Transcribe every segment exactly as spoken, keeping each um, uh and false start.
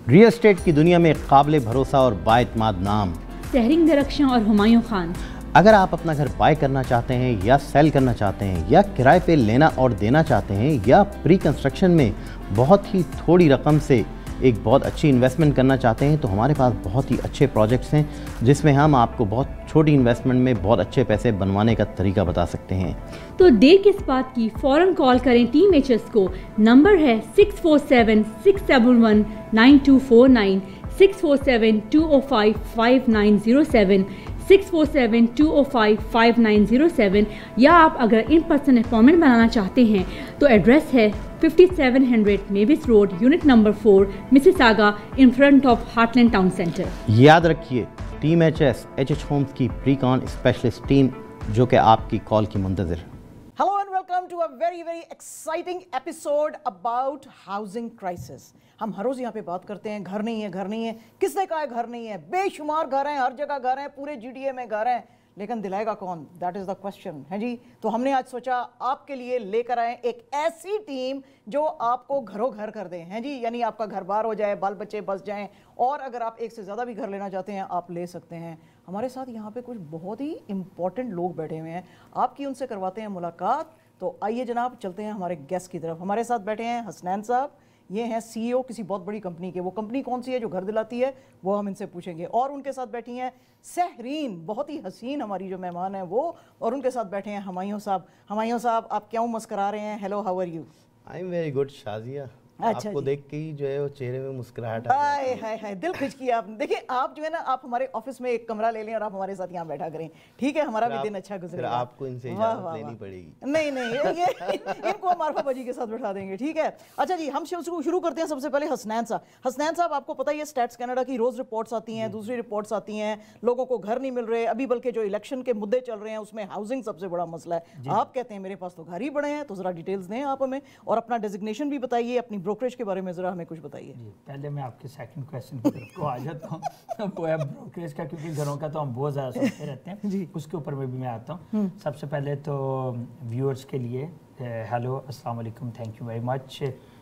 Real estate کی دنیا میں قابل بھروسہ اور بااعتماد نام سہرنگ درخشاں اور ہمایوں خان۔ اگر آپ اپنا گھر بائی کرنا چاہتے ہیں یا سیل کرنا چاہتے ہیں یا کرائے پہ لینا اور دینا چاہتے ہیں یا پری کنسٹرکشن میں بہت ہی تھوڑی رقم سے ایک بہت اچھی انویسٹمنٹ کرنا چاہتے ہیں تو ہمارے پاس بہت ہی اچھے پروجیکٹس ہیں جس میں ہم آپ کو بہت چھوٹی انویسٹمنٹ میں بہت اچھے پیسے بنوانے کا طریقہ بتا سکتے ہیں۔ تو دیر کس بات کی، فوراً کال کریں ٹیم ایچ ایس کو۔ نمبر ہے six four seven six seven one nine two four nine, six four seven two O five five nine zero seven, six four seven two O five five nine zero seven, یا آپ اگر in person appointment بنانا چاہتے ہیں تو address ہے fifty seven hundred Mavis road, unit number four, Mississauga, in front of Heartland town centre. یاد رکھیے team H S H H homes کی پری کان اسپیشلسٹ ٹیم جو کہ آپ کی کال کی منتظر۔ Hello and welcome to a very very exciting episode about housing crisis. ہم ہر روز یہاں پہ بات کرتے ہیں گھر نہیں ہے گھر نہیں ہے، کس نے کہا ہے گھر نہیں ہے؟ بے شمار گھر ہیں، ہر جگہ گھر ہیں، پورے جی ڈی اے میں گھر ہیں، لیکن دلائے گا کون؟ دیٹ از دا کوشچن ہے جی۔ تو ہم نے آج سوچا آپ کے لیے لے کر آئیں ایک ایسی ٹیم جو آپ کو گھروں گھر کر دیں ہیں جی، یعنی آپ کا گھر بار ہو جائے، بال بچے بس جائیں، اور اگر آپ ایک سے زیادہ بھی گھر لینا چاہتے ہیں آپ لے سکتے ہیں۔ ہمارے ساتھ یہاں پہ کچھ بہت ہی امپورٹنٹ لوگ بیٹھے ہوئے ہیں، آپ کی ان سے کرواتے ہیں ملاقات۔ تو آئیے جناب چلتے ہیں ہمارے گیسٹ کی طرف۔ ہمارے ساتھ بیٹھے ہیں حسنین صاحب، یہ ہیں سی ای او کسی بہت بڑی کمپنی کے۔ وہ کمپنی کون سی ہے جو گھر دلاتی ہے وہ ہم ان سے پوچھیں گے۔ اور ان کے ساتھ بیٹھی ہیں سہرین، بہت ہی حسین ہماری جو مہمان ہیں وہ، اور ان کے ساتھ بیٹھے ہیں ہمایوں صاحب۔ ہمایوں صاحب آپ کیوں مسکرا رہے ہیں؟ Hello how are you? I am very good Shazia, آپ کو دیکھ کے ہی جو ہے وہ چہرے میں مسکراہٹ آ ہائے ہائے ہائے، دل کھچ کیا آپ نے۔ دیکھیں آپ جو ہے نا، آپ ہمارے آفس میں ایک کمرہ لے لیں اور آپ ہمارے ساتھ یہاں بیٹھا کریں، ٹھیک ہے؟ ہمارا بھی دن اچھا گزرے گا۔ آپ کو ان سے اجازت لینی پڑے گی۔ نہیں نہیں، یہ ان کو ہم عارفہ باجی کے ساتھ بٹھا دیں گے، ٹھیک ہے؟ اچھا جی، ہم شروع کرتے ہیں سب سے پہلے حسنین صاحب۔ حسنین صاحب آپ کو پتہ ہی ہے اسٹیٹس کینیڈا کی روز رپورٹس آتی ہیں، دوسری رپورٹس آتی ہیں، لوگوں کو گھر نہیں مل رہے ابھی، بلکہ جو الیکشن کے مدعے چل رہے ہیں اس میں ہاؤسنگ سب سے بڑا مسئلہ ہے۔ آپ کہتے ہیں میرے پاس تو گھر ہی بڑے ہیں، تو ذرا ڈیٹیلز دیں آپ ہمیں، اور اپنا ڈیزگنیشن بھی بتائیے، اپنی بروکریج کے بارے میں ذرا ہمیں کچھ بتائیے۔ جی، پہلے میں آپ کے سیکنڈ کویسچن کی طرف کو آ جاتا ہوں، وہ ہے بروکریج کا، کیونکہ گھروں کا تو ہم بہت زیادہ سوچتے رہتے ہیں، اس کے اوپر میں بھی میں آتا ہوں۔ سب سے پہلے تو ویورز کے لیے ہیلو، السلام علیکم، thank you very much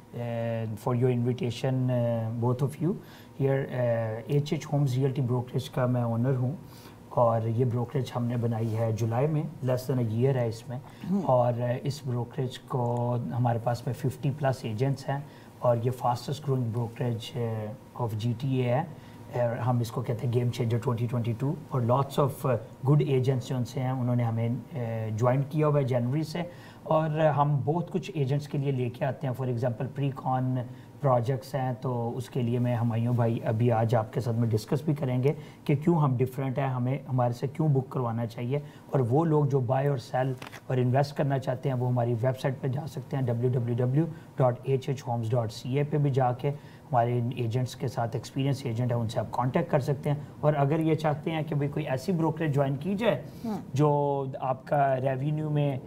for your invitation both of you here. H H Homes realty brokerage کا میں اونر ہوں، اور یہ بروکریج ہم نے بنائی ہے جولائی میں، لیس دین اے ایئر ہے اس میں، اور اس بروکریج کو ہمارے پاس میں ففٹی پلس ایجنٹس ہیں، اور یہ fastest growing brokerage of G T A ہے۔ ہم اس کو کہتے ہیں game changer twenty twenty two, اور لاٹس آف گڈ ایجنٹس جو ان سے ہیں انہوں نے ہمیں جوائن کیا ہوا ہے جنوری سے، اور ہم بہت کچھ ایجنٹس کے لیے لے کے آتے ہیں۔ فار ایگزامپل پری کان پروجیکٹس ہیں، تو اس کے لیے میں ہمایوں بھائی ابھی آج آپ کے ساتھ میں ڈسکس بھی کریں گے کہ کیوں ہم ڈفرینٹ ہیں، ہمیں ہمارے سے کیوں بک کروانا چاہیے۔ اور وہ لوگ جو بائی اور سیل اور انویسٹ کرنا چاہتے ہیں وہ ہماری ویب سائٹ پہ جا سکتے ہیں، W W W dot H H Homes dot C A پہ بھی جا کے ہمارے ایجنٹس کے ساتھ، ایکسپیرینس ایجنٹ ہیں ان سے آپ کانٹیکٹ کر سکتے ہیں۔ اور اگر یہ چاہتے ہیں کہ بھئی کوئی ایسی بروکریج جوائن کی جائے جو آپ کا ریونیو میں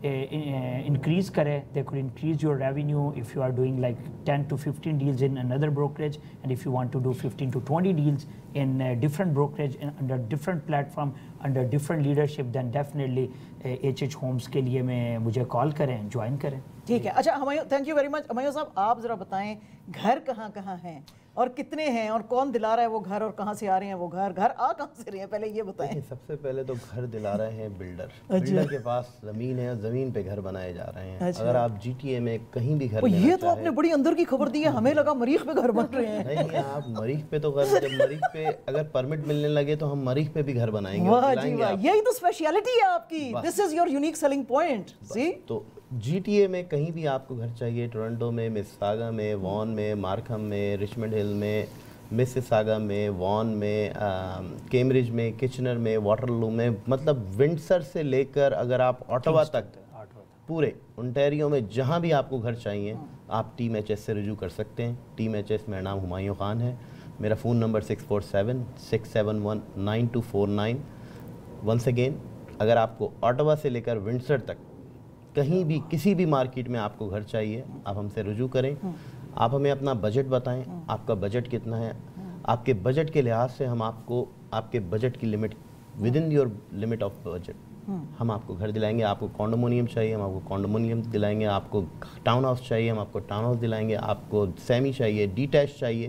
انکریز کرے، they could increase your revenue if you are doing like ten to fifteen deals in another brokerage, and if you want to do fifteen to twenty deals in a different brokerage in, under different platform, under different leadership, then definitely H H Homes کے لیے میں مجھے کال کریں، join کریں۔ ٹھیک ہے، اچھا Humayun, thank you very much. Humayun صاحب آپ ذرا بتائیں گھر کہاں کہاں ہیں اور کتنے ہیں، اور کون دلا رہا ہے وہ گھر، اور کہاں سے آ رہے ہیں وہ گھر، گھر آ کہاں سے رہے ہیں، پہلے یہ بتائیں۔ سب سے پہلے تو گھر دلا رہے ہیں بلڈر، بلڈر کے پاس زمین ہے، زمین پہ گھر بنائے جا رہے ہیں۔ اگر آپ جی ٹی اے میں کہیں بھی گھر لینا چاہیں، یہ تو آپ نے بڑی اندر کی خبر دی ہے، ہمیں لگا مریخ پہ گھر بن رہے ہیں۔ نہیں، آپ مریخ پہ تو گھر، جب مریخ پہ اگر پرمٹ ملنے لگے تو ہم مریخ پہ بھی گھر بنائیں گے۔ واہ جی واہ، یہی تو اسپیشلٹی ہے آپ کی، this is your unique selling point. سی تو جی ٹی اے میں کہیں بھی آپ کو گھر چاہیے، ٹورنٹو میں، مسساگا میں، وان میں، مارکھم میں، رچمنڈ ہل میں، مسساگا میں، وان میں، کیمبرج میں، کچنر میں، واٹرلو میں، مطلب ونڈسر سے لے کر اگر آپ آٹوا تک، پورے انٹیریو میں جہاں بھی آپ کو گھر چاہیے آپ ٹیم ایچ ایس سے رجوع کر سکتے ہیں۔ ٹیم ایچ ایس، میرا نام ہمایوں خان ہے، میرا phone number six four seven six seven one nine two four nine. Once again, اگر آپ کو آٹوا سے لے کر ونڈسر تک کہیں بھی کسی بھی مارکیٹ میں آپ کو گھر چاہیے آپ ہم سے رجوع کریں۔ آپ ہمیں اپنا بجٹ بتائیں، آپ کا بجٹ کتنا ہے، آپ کے بجٹ کے لحاظ سے ہم آپ کو آپ کے بجٹ کی limit, within your limit of budget ہم آپ کو گھر دلائیں گے۔ آپ کو کانڈومونیم چاہیے ہم آپ کو کانڈومونیم دلائیں گے، آپ کو ٹاؤن ہاؤس چاہیے ہم آپ کو ٹاؤن ہاؤس دلائیں گے، آپ کو سیمی چاہیے، ڈیٹیچ چاہیے،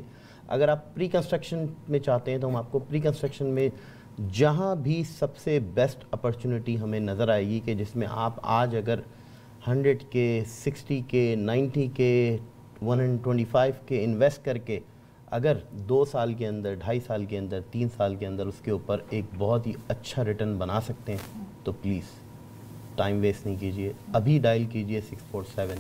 اگر آپ پری کنسٹرکشن میں چاہتے ہیں تو ہم آپ کو پری کنسٹرکشن میں جہاں بھی سب سے بیسٹ اپرچونٹی ہمیں نظر آئے گی کہ جس میں آپ آج اگر ہنڈریڈ کے sixty K ninety K one hundred twenty five K invest کر کے اگر دو سال کے اندر ڈھائی سال کے اندر تین سال کے اندر اس کے اوپر ایک بہت ہی اچھا ریٹرن بنا سکتے ہیں تو پلیز ٹائم ویسٹ نہیں کیجیے, ابھی ڈائل کیجیے six four seven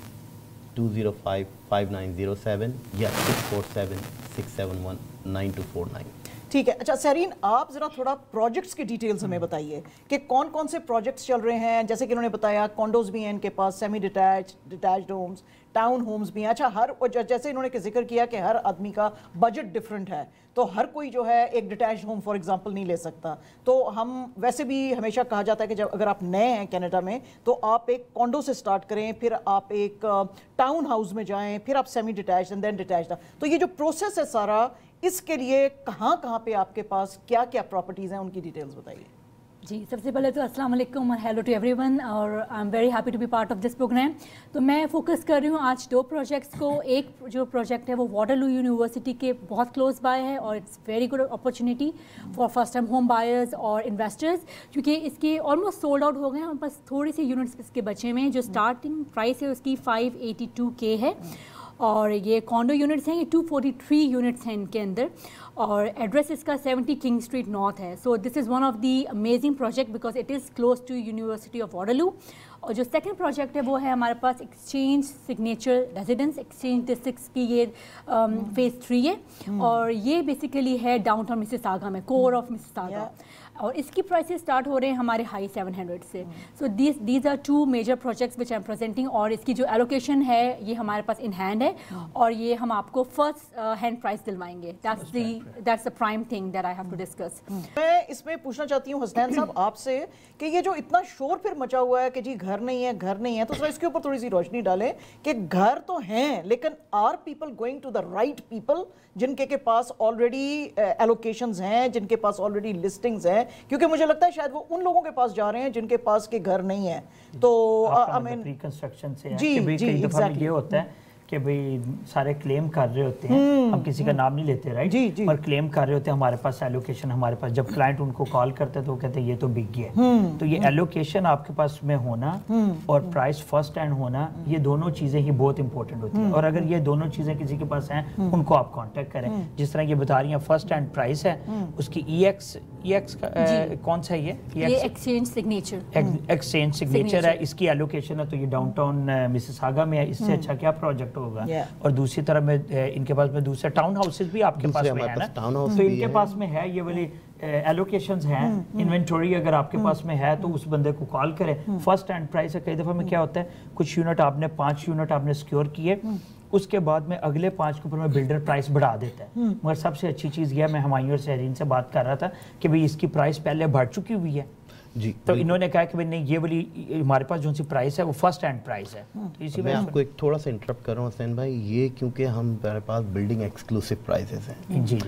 two zero five five nine zero seven یا six four seven six seven one nine two four nine. ٹھیک ہے. اچھا سہرین, آپ ذرا تھوڑا پروجیکٹس کی ڈیٹیلز ہمیں بتائیے کہ کون کون سے پروجیکٹس چل رہے ہیں. جیسے کہ انہوں نے بتایا کانڈوز بھی ہیں ان کے پاس, semi detach detached homes, town homes بھی ہیں. اچھا, ہر جیسے انہوں نے ذکر کیا کہ ہر آدمی کا بجٹ ڈفرینٹ ہے, تو ہر کوئی جو ہے ایک ڈیٹیچڈ ہوم فار ایگزامپل نہیں لے سکتا. تو ہم ویسے بھی ہمیشہ کہا جاتا ہے کہ جب اگر آپ نئے ہیں کینیڈا میں تو آپ ایک کانڈو سے سٹارٹ کریں, پھر آپ ایک ٹاؤن ہاؤس میں جائیں, پھر آپ semi detached and then detached. تو یہ جو پروسیس ہے سارا, اس کے لیے کہاں کہاں پہ آپ کے پاس کیا کیا پراپرٹیز ہیں, ان کی ڈیٹیلز بتائیے. جی, سب سے پہلے تو السلام علیکم اور ہیلو ٹو ایوری ون, اور I am very happy to be part of this programme. تو میں فوکس کر رہی ہوں آج دو پروجیکٹس کو. ایک جو پروجیکٹ ہے وہ واٹرلو یونیورسٹی کے بہت کلوز بائی ہے, اور it's very good opportunity for first time home buyers اور انویسٹرز, کیونکہ اس کے آلموسٹ سولڈ آؤٹ ہو گئے ہیں. ہمارے پاس تھوڑی سی یونٹس اس کے بچے میں, جو اسٹارٹنگ پرائس ہے اس کی فائیو ایٹی ٹو کے ہے, اور یہ کانڈو یونٹس ہیں, یہ ٹو فورٹی تھری یونٹس ہیں ان کے اندر, اور ایڈریس اس کا سیونٹی کنگ اسٹریٹ نارتھ ہے. So this is one of the amazing project because it is close to University of Waterloo. اور جو سیکنڈ پروجیکٹ ہے وہ ہے ہمارے پاس Exchange Signature Residence, Exchange Districts کی یہ فیز تھری ہے, اور یہ بیسیکلی ہے ڈاؤن ٹاؤن مسیساگا میں, کور آف مسیساگا, اور اس کی پرائسز اسٹارٹ ہو رہے ہیں ہمارے ہائی سیون ہنڈریڈ سے. So these these are two major projects which I am presenting, اور اس کی جو ایلوکیشن ہے یہ ہمارے پاس ان ہینڈ ہے, اور یہ ہم آپ کو فرسٹ ہینڈ پرائس دلوائیں گے. That's the that's the prime thing that I have to discuss. میں اس میں پوچھنا چاہتی ہوں حسنین صاحب آپ سے کہ یہ جو اتنا شور پھر مچا ہوا ہے کہ جی گھر نہیں ہے گھر نہیں ہے, تو ذرا اس کے اوپر تھوڑی سی روشنی ڈالیں کہ گھر تو ہیں, لیکن are people going to the right people جن کے کے پاس آلریڈی ایلوکیشنز ہیں, جن کے پاس آلریڈی لسٹنگز ہیں, کیونکہ مجھے لگتا ہے شاید وہ ان لوگوں کے پاس جا رہے ہیں جن کے پاس کے گھر نہیں ہے. تو پری کنسٹرکشن سے کئی دفعہ یہ ہوتا ہے کہ بھئی سارے کلیم کر رہے ہوتے ہیں, ہم کسی کا نام نہیں لیتے رائٹ, اور کلیم کر رہے ہوتے ہیں ہمارے پاس ایلوکیشن ہمارے پاس. جب کلائنٹ ان کو کال کرتے ہیں تو وہ کہتے ہیں یہ تو بگ ہے. تو یہ ایلوکیشن آپ کے پاس میں ہونا اور پرائس فرسٹ ہینڈ ہونا, یہ دونوں چیزیں ہی بہت امپورٹنٹ ہوتی ہیں. اور اگر یہ دونوں چیزیں کسی کے پاس ہیں ان کو آپ کانٹیکٹ کریں. جس طرح یہ بتا رہی ہیں فرسٹ ہینڈ پرائس ہے, اس کی ای ایکس ای ایکس کون سا ہے, یہ ایکسچینج سگنیچر ایکسچینج سگنیچر ہے, اس کی ایلوکیشن ہے, تو یہ ڈاؤن ٹاؤن مسیساگا میں ہے. اس سے اچھا کیا پروجیکٹ ہوگا. اور دوسری طرف میں ان کے پاس میں دوسرے ٹاؤن ہاؤسز بھی آپ کے پاس میں ہے نا, تو ان کے پاس میں ہے یہ والی ایلوکیشنز ہیں. انوینٹوری اگر آپ کے پاس میں ہے تو اس بندے کو کال کریں. فرسٹ ہینڈ پرائس ہے. کئی دفعہ میں کیا ہوتا ہے, کچھ یونٹ آپ نے پانچ یونٹ آپ نے سیکیور کیے, اس کے بعد میں اگلے پانچ کے اوپر میں بلڈر پرائس بڑھا دیتا ہے. مگر سب سے اچھی چیز یہ ہے, میں ہمایوں اور سہرین سے بات کر رہا تھا کہ بھئی اس کی پرائس پہلے بڑھ چکی ہوئی ہے. جی, تو انہوں نے کہا کہ نہیں یہ والی ہمارے پاس جو سی پرائس ہے وہ فرسٹ ہینڈ پرائس ہے. میں آپ کو ایک تھوڑا سا انٹرپٹ کر رہا ہوں حسین بھائی, یہ کیونکہ ہم ہمارے پاس بلڈنگ ایکسکلوسیو پرائسز ہیں. جی,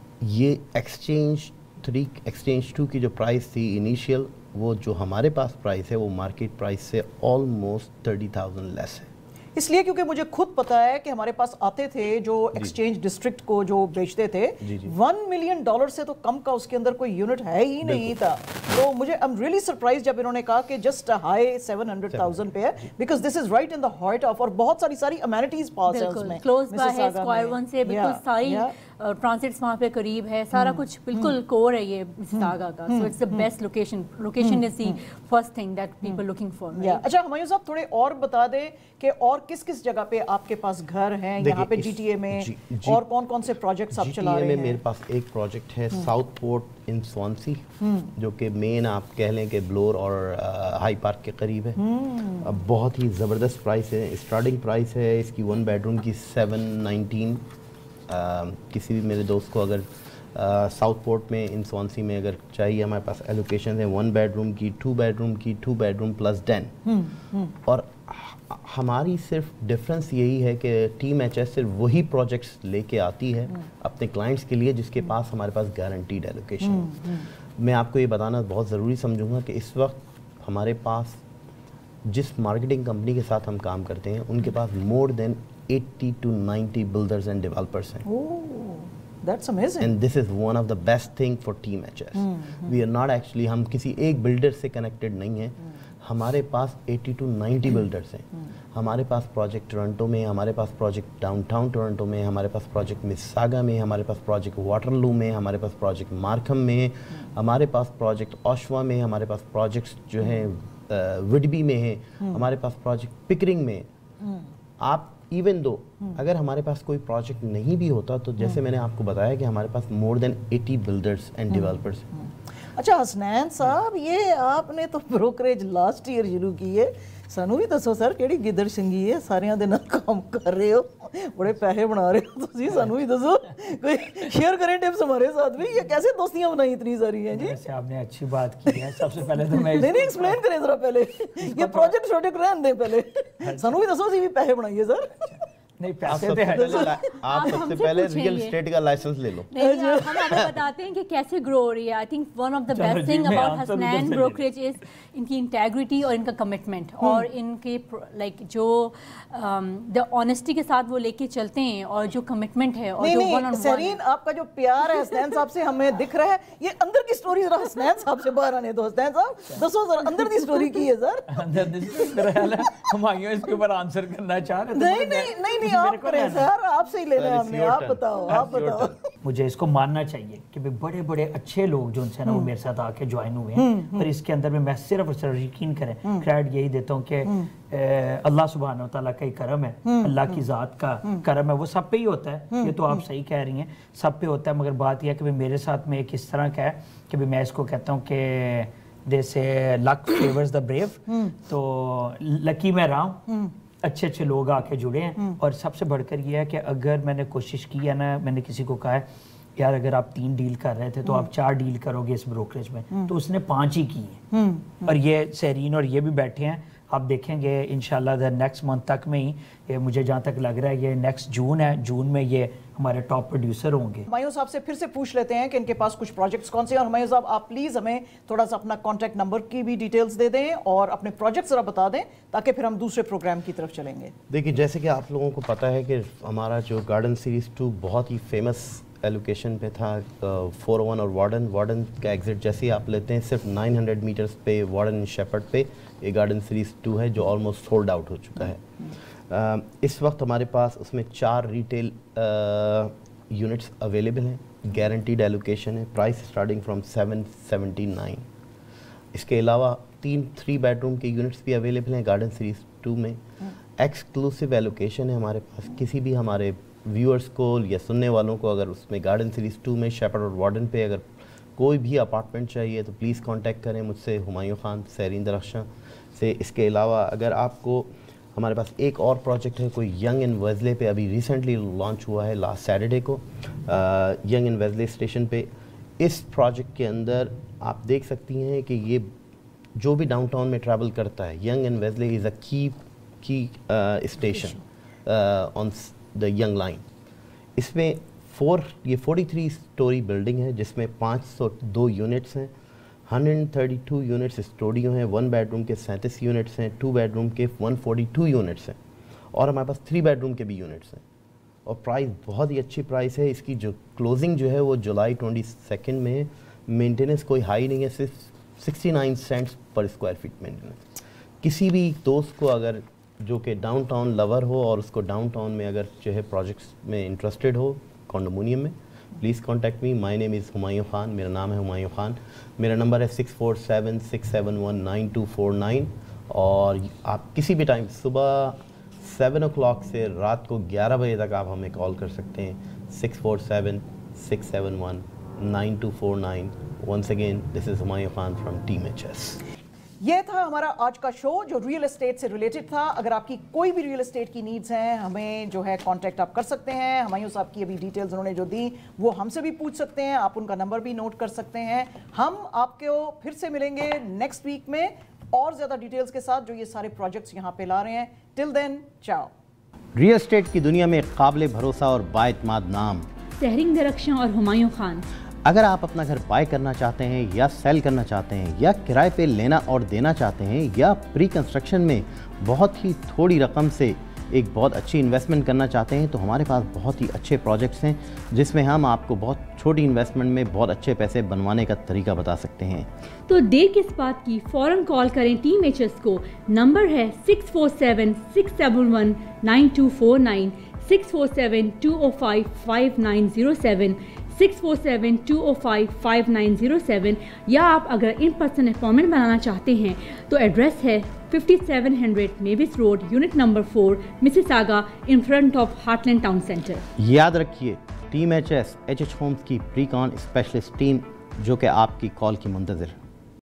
یہ ایکسچینج تھری ایکسچینج ٹو کی جو پرائس تھی انیشیل, وہ جو ہمارے پاس پرائس ہے وہ مارکیٹ پرائس سے آلموسٹ تھرٹی تھاؤزینڈ لیس ہے. اس لیے کیونکہ مجھے خود پتا ہے کہ ہمارے پاس آتے تھے جو ایکسچینج ڈسٹرکٹ کو جو بیچتے تھے, ون ملین ڈالر سے تو کم کا اس کے اندر کوئی یونٹ ہے ہی نہیں تھا. تو مجھے آئی ایم ریئلی سرپرائز جب انہوں نے کہا کہ just high seven hundred thousand پہ ہے, because this is right in the heart of, اور بہت ساری ساری امیونٹیز پاس ہے اس میں, کلوز بائی ہے اسکوائر ون سے, بالکل ساری ٹرانزٹس وہاں پہ قریب ہے, سارا کچھ بالکل کور ہے یہ مسیساگا کا. So it's the best location. Location is the first thing that people looking for. اچھا ہمایوں صاحب تھوڑے اور بتا دیں کہ اور کس کس جگہ پہ آپ کے پاس گھر ہیں یہاں پہ جی ٹی اے میں, اور کون کون سے پروجیکٹس آپ چلا رہے ہیں. میرے پاس ایک پروجیکٹ ہے ساؤتھ پورٹ ان سوانسی, جو کہ مین آپ کہہ لیں کہ بلور اور ہائی پارک کے قریب ہے. بہت ہی زبردست پرائس ہے, اسٹارٹنگ پرائس ہے اس کی ون بیڈ روم کی سیون نائنٹین. کسی بھی میرے دوست کو اگر ساؤتھ پورٹ میں ان سوانسی میں اگر چاہیے, ہمارے پاس ایلوکیشن ہے ون بیڈ روم کی, ٹو بیڈ روم کی, two bedroom plus den. اور ہماری صرف ڈفرینس یہی ہے کہ ٹیم ایچ ایس صرف وہی پروجیکٹس لے کے آتی ہے اپنے کلائنٹس کے لیے جس کے پاس ہمارے پاس گارنٹیڈ ایلوکیشن. میں آپ کو یہ بتانا بہت ضروری سمجھوں گا کہ اس وقت ہمارے پاس جس مارکیٹنگ کمپنی کے ساتھ ہم کام کرتے ہیں ان کے پاس more than eighty to ninety builders and developers ہیں. That's amazing. And this is one of the best thing for Team H S. We are not actually, हम किसी एक builder से connected नहीं हैं. हमारे पास eighty to ninety builders हैं. हमारे पास प्रोजेक्ट टोरंटो में, हमारे पास प्रोजेक्ट डाउनटाउन टोरंटो में, हमारे पास प्रोजेक्ट मिसिसागा में, हमारे पास प्रोजेक्ट वाटरलू में, हमारे पास प्रोजेक्ट मार्कम में, हमारे पास प्रोजेक्ट ओशवा में, हमारे पास प्रोजेक्ट्स जो हैं विडबी में हैं, हमारे पास प्रोजेक्ट पिकरिंग में. आप इवन दो अगर हमारे पास कोई प्रोजेक्ट नहीं भी होता तो जैसे मैंने आपको बताया कि हमारे पास more than eighty builders and developers. अच्छा हसनैन साहब, ये आपने तो ब्रोकरेज लास्ट ईयर शुरू की है, सानू भी दसो सर ਕਿਹੜੀ ਗਿੱਦੜ ਸਿੰਗੀ ਹੈ, ਸਾਰਿਆਂ ਦੇ ਨਾਲ ਕੰਮ ਕਰ ਰਹੇ ਹੋ, बड़े पैसे बना रहे हो ਤੁਸੀਂ, सानू भी दसो, कोई शेयर करें टिप्स हमारे साथ भी, ये कैसे दोस्तियां बनाई इतनी सारी हैं जी. वैसे आपने अच्छी बात की है. सबसे पहले तो मैं नहीं नहीं एक्सप्लेन करें जरा पहले, ये प्रोजेक्ट छोटे रहने दें पहले, सानू भी दसो, भी पैसे बनाइए सर. नहीं आप पैसे सबसे तो है. पहले आप सबसे पहले रियल एस्टेट का लाइसेंस ले लो. नहीं, हम आपको बताते हैं कि कैसे ग्रो हो रही है. I think one of the चलो बेस्ट जी, थिंग मैं अबाउट आंसर हसनैन उधर से ब्रोकरेज इज इनकी इंटेग्रिटी और इनका कमिटमेंट और इनके लाइक जो द ऑनेस्टी के साथ वो लेके चलते हैं और जो कमिटमेंट है और नहीं जो नहीं वन ऑन सहरीन, आपका जो प्यार है हसनैन साहब से हमें दिख रहा है. ये अंदर की स्टोरी जरा हसनैन साहब से बाहर आने दो. हसनैन साहब दसो जरा अंदर की स्टोरी की है सर. अंदर मेरा ख्याल है हमायूं इसके ऊपर आंसर करना चाह रहे थे. नहीं नहीं नहीं नहीं आप करें सर, आपसे ही लेना है हमने. आप बताओ, आप बताओ. मुझे इसको मानना चाहिए कि भाई बड़े बड़े अच्छे लोग जो उनसे ना वो मेरे साथ आके ज्वाइन हुए हैं, और इसके अंदर में मैं सिर्फ और सिर्फ यकीन करें क्रेडिट यही देता हूँ कि अल्लाह सुब्हान व तआला का ही करम है, अल्लाह की ज़ात का करम है. वो सब पे ही होता है, ये तो आप सही कह रही हैं, सब पे होता है. मगर बात यह है कि भाई मेरे साथ में एक इस तरह का है कि भाई मैं इसको कहता हूँ कि जैसे लक फेवर्स द ब्रेव, तो लकी मैं रहा हूँ, अच्छे अच्छे लोग आके जुड़े हैं. और सबसे बढ़कर ये है कि अगर मैंने कोशिश की है ना, मैंने किसी को कहा है यार अगर आप तीन डील कर रहे थे तो आप चार डील करोगे इस ब्रोकरेज में, तो उसने पांच ही की है. और ये सहरीन और ये भी बैठे हैं, आप देखेंगे इंशाल्लाह द नेक्स्ट मंथ तक में ही, ये मुझे जहाँ तक लग रहा है ये नेक्स्ट जून है, जून में ये हमारे टॉप प्रोड्यूसर होंगे. हुमायूं साहब से फिर से पूछ लेते हैं कि इनके पास कुछ प्रोजेक्ट्स कौन से हैं. और हुमायूं साहब आप प्लीज़ हमें थोड़ा सा अपना कॉन्टैक्ट नंबर की भी डिटेल्स दे दें और अपने प्रोजेक्ट्स ज़रा बता दें ताकि फिर हम दूसरे प्रोग्राम की तरफ चलेंगे. देखिए जैसे कि आप लोगों को पता है कि हमारा जो गार्डन सीरीज़ टू बहुत ही फेमस एलोकेशन पे था, फोर वन और वार्डन वार्डन का एग्जिट जैसे ही आप लेते हैं सिर्फ nine hundred मीटर्स पे वार्डन शेपर्ड पे ये गार्डन सीरीज़ टू है जो ऑलमोस्ट सोल्ड आउट हो चुका है. uh, इस वक्त हमारे पास उसमें चार रिटेल यूनिट्स अवेलेबल हैं, गारंटीड एलोकेशन है, price starting from seven seventy-nine. इसके अलावा तीन थ्री बेडरूम के यूनिट्स भी अवेलेबल हैं गार्डन सीरीज़ टू में. एक्सक्लूसिव एलोकेशन है हमारे पास. किसी भी हमारे व्यूअर्स को या सुनने वालों को अगर उसमें गार्डन सीरीज़ टू में शेपर्ड और वार्डन पे अगर कोई भी अपार्टमेंट चाहिए तो प्लीज़ कांटेक्ट करें मुझसे, हुमायूं खान, सहरीन दरख्शां से. इसके अलावा अगर आपको हमारे पास एक और प्रोजेक्ट है कोई यंग इन वेज़ले पे, अभी रिसेंटली लॉन्च हुआ है लास्ट सैटरडे को, यंग इन वेज़ले स्टेशन पे. इस प्रोजेक्ट के अंदर आप देख सकती हैं कि ये जो भी डाउनटाउन में ट्रैवल करता है, young in वेज़ले is a key key station on the Yonge line. इसमें फोर ये forty-three स्टोरी बिल्डिंग है जिसमें five oh two यूनिट्स हैं, one hundred thirty-two units studio हैं, वन बेडरूम के सैंतीस यूनिट्स हैं, टू बेडरूम के one forty-two यूनिट्स हैं, और हमारे पास थ्री बेडरूम के भी यूनिट्स हैं. और प्राइस बहुत ही अच्छी प्राइस है. इसकी जो क्लोजिंग जो है वो जुलाई twenty-second में है. मेंटेनेंस कोई हाई नहीं है, सिर्फ sixty-nine cents per square feet maintenance. किसी भी दोस्त को अगर जो कि डाउनटाउन लवर हो और उसको डाउनटाउन में अगर जो है प्रोजेक्ट्स में इंटरेस्टेड हो कॉन्डोमिनियम में, please contact me. My name is Humayun Khan, मेरा नाम है हुमायूं खान. मेरा नंबर है six four seven six seven one nine two four nine. और आप किसी भी टाइम सुबह सेवन ओ क्लॉक से रात को ग्यारह बजे तक आप हमें कॉल कर सकते हैं. Six four seven six seven one nine two four nine. Once again this is Humayun Khan from team H S. ये था हमारा आज का शो जो रियल एस्टेट से रिलेटेड था. अगर आपकी कोई भी रियल एस्टेट की नीड्स हैं हमें जो है कांटेक्ट आप कर सकते हैं. हुमायूं साहब की अभी डिटेल्स उन्होंने जो दी वो हमसे भी पूछ सकते हैं, आप उनका नंबर भी नोट कर सकते हैं. हम आपको फिर से मिलेंगे नेक्स्ट वीक में और ज़्यादा डिटेल्स के साथ जो ये सारे प्रोजेक्ट्स यहाँ पे ला रहे हैं. Till then ciao. Real estate की दुनिया में काबिल भरोसा और बाएतमाद नाम सहरीन दरख्शां और हुमायूं खान. अगर आप अपना घर बाय करना चाहते हैं या सेल करना चाहते हैं या किराए पे लेना और देना चाहते हैं या प्री कंस्ट्रक्शन में बहुत ही थोड़ी रकम से ایک بہت اچھی انویسٹمنٹ کرنا چاہتے ہیں تو ہمارے پاس بہت ہی اچھے پروجیکٹس ہیں جس میں ہم آپ کو بہت چھوٹی انویسٹمنٹ میں بہت اچھے پیسے بنوانے کا طریقہ بتا سکتے ہیں. تو دیر کس بات کی، فوراً کال کریں ٹیم ایچ ایس کو. نمبر ہے six four seven six double one nine two four nine, six four seven two O five five nine zero seven, six four seven two O five five nine zero seven. یا آپ اگر in person appointment بنانا چاہتے ہیں تو address ہے fifty seven hundred Mavis road, unit number four, Mississauga, in front of Heartland town centre. یاد رکھیے team H S H H homes کی پری کان اسپیشلسٹ ٹیم جو کہ آپ کی کال کی منتظر.